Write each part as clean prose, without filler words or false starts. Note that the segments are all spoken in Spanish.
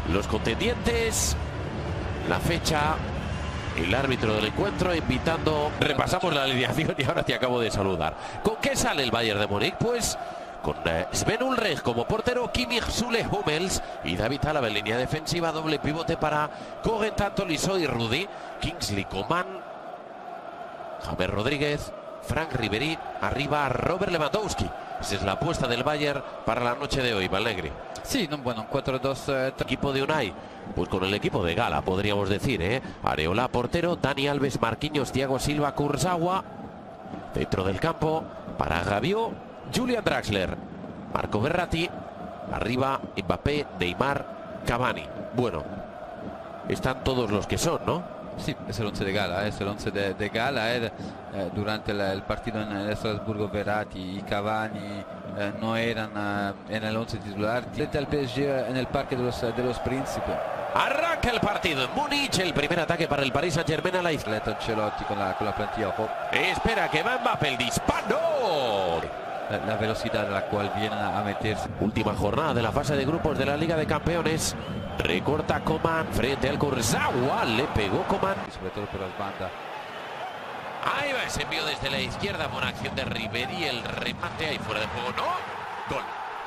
los contendientes, la fecha, el árbitro del encuentro invitando. Repasamos la alineación y ahora te acabo de saludar. ¿Con qué sale el Bayern de Múnich? Pues con Sven Ulreich como portero, Kimmich, Süle, Hummels y David Alaba en línea defensiva. Doble pivote para Corentin Tolisso y Rudy, Kingsley Coman, James Rodríguez, Franck Ribéry, arriba Robert Lewandowski. Esa es la apuesta del Bayern para la noche de hoy, Valnegri. Sí, bueno, 4-2. Equipo de Unai, pues con el equipo de gala, podríamos decir, ¿eh? Areola portero, Dani Alves, Marquinhos, Thiago Silva, Kurzawa. Dentro del campo, para Rabiot, Julian Draxler, Marco Verratti. Arriba, Mbappé, Neymar, Cavani. Bueno, están todos los que son, ¿no? Sí, es el 11 de gala, es el 11 de gala. Durante el partido en Estrasburgo, Verratti y Cavani no eran en el 11 titular. Frente al PSG en el Parque de los Príncipes. Arranca el partido en Múnich, el primer ataque para el Paris Saint-Germain a la izquierda. Ancelotti con la plantilla. Ojo. Espera que va Mbappé, el disparo. La velocidad a la cual vienen a meterse. Última jornada de la fase de grupos de la Liga de Campeones. Recorta Coman frente al Kurzawa, le pegó Coman. Sobre todo por las bandas. Ahí va ese envío desde la izquierda, buena acción de Ribéry, el remate ahí fuera de juego, ¿no? Gol.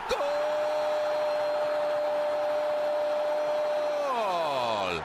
¡Gol!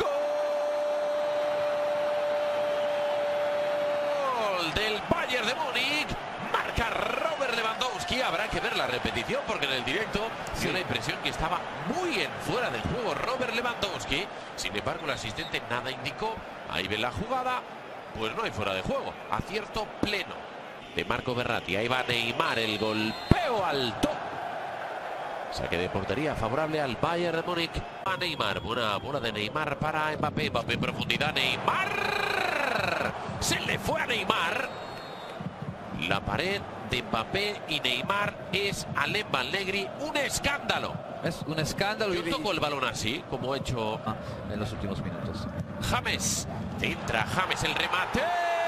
¡Gol! Del Bayern de Múnich. Marca Robert Lewandowski. Habrá que ver la repetición porque en el directo dio la impresión que estaba muy en fuera del juego Robert Lewandowski. Sin embargo, el asistente nada indicó. Ahí ven la jugada. Pues no hay fuera de juego. Acierto pleno de Marco Verratti. Ahí va Neymar, el golpeo alto. Saque de portería favorable al Bayern de Múnich. A Neymar, buena bola de Neymar para Mbappé. Mbappé en profundidad. Neymar. Se le fue a Neymar. La pared de Mbappé y Neymar es Alem Valnegri un escándalo. Es un escándalo. Yo toco el balón así, como he hecho en los últimos minutos. James. Entra James, el remate.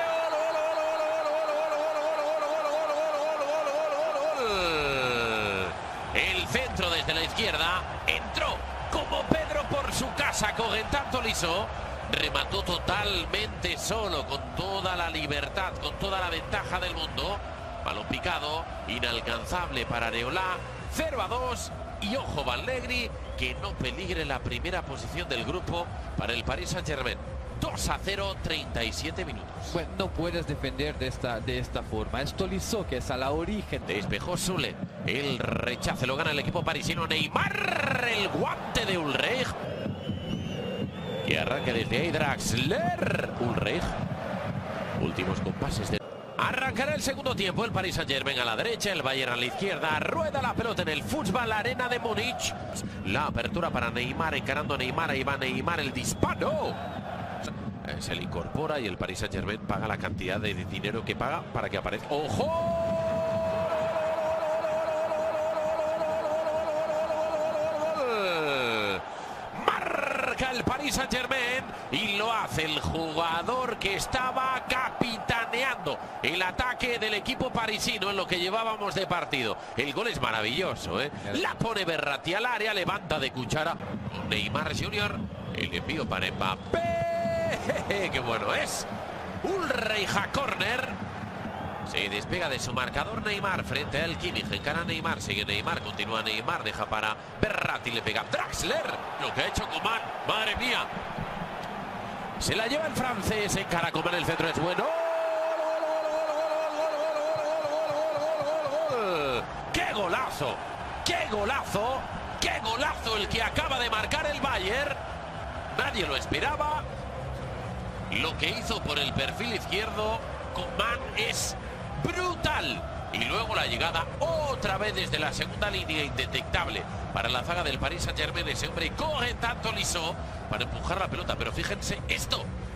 El centro desde la izquierda. Entró como Pedro por su casa. Corentin Tolisso remató totalmente solo, con toda la libertad, con toda la ventaja del mundo. Balón picado, inalcanzable para Areola. 0-2. Y ojo, Valnegri, que no peligre la primera posición del grupo para el Paris Saint-Germain. 2-0, 37 minutos. Bueno, no puedes defender de esta forma. Es Tolisso que es a la origen. Despejó Süle. El rechace lo gana el equipo parisino. Neymar, el guante de Ulreich. Que arranca desde ahí Draxler. Ulreich. Últimos compases de... Arrancará el segundo tiempo. El Paris Saint-Germain a la derecha, el Bayern a la izquierda. Rueda la pelota en el Fußball Arena de Múnich. La apertura para Neymar, encarando a Neymar. Ahí va Neymar, el disparo. Se le incorpora y el Paris Saint-Germain paga la cantidad de dinero que paga para que aparezca. ¡Ojo! Marca el Paris Saint-Germain y lo hace el jugador que estaba capitaneando el ataque del equipo parisino en lo que llevábamos de partido. El gol es maravilloso, ¿eh? La pone Verratti al área, levanta de cuchara. Neymar Jr. El envío para Mbappé. ¡Qué bueno es! Ulreich a córner. Se despega de su marcador Neymar frente al Kimmich. Encara Neymar, sigue Neymar, continúa Neymar, deja para Verratti, le pega Draxler. Lo que ha hecho Coman, madre mía. Se la lleva el francés, encara Coman, el centro es bueno. ¡Qué golazo! ¡Qué golazo! ¡Qué golazo el que acaba de marcar el Bayern! Nadie lo esperaba. Lo que hizo por el perfil izquierdo Coman es brutal. Y luego la llegada otra vez desde la segunda línea, indetectable para la zaga del Paris Saint-Germain. Ese hombre Corentin Tolisso para empujar la pelota. Pero fíjense esto.